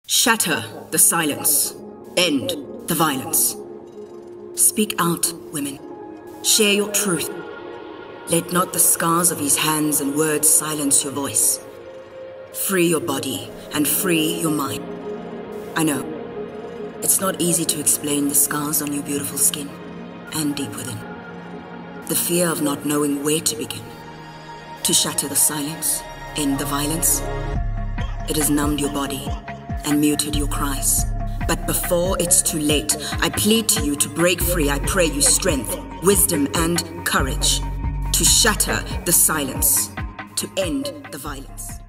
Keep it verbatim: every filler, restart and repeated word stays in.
Shatter the silence. End the violence. Speak out, women. Share your truth. Let not the scars of his hands and words silence your voice. Free your body and free your mind. I know, it's not easy to explain the scars on your beautiful skin and deep within. The fear of not knowing where to begin. To shatter the silence, end the violence. It has numbed your body and muted your cries. But before it's too late, I plead to you to break free. I pray you strength, wisdom, and courage to shatter the silence, to end the violence.